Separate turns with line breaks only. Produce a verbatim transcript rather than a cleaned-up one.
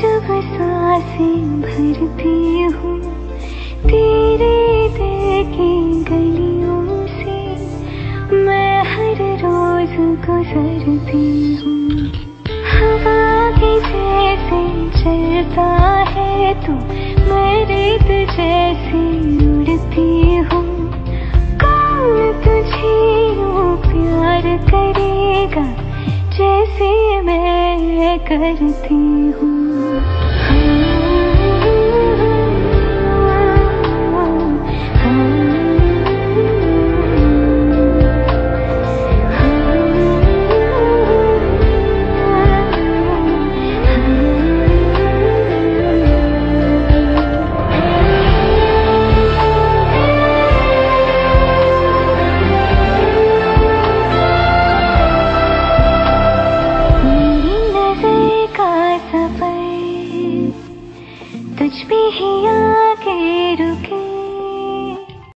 जब सांसें भरती हूँ तेरे दिल की गलियों से, मैं हर रोज गुजरती हूँ। हवा के जैसे चलता है तू, मैं रेत जैसे उड़ती हूँ। कौन तुझे यूं प्यार करेगा जैसे मैं करती हूँ। तुझ पे ही आके रुके,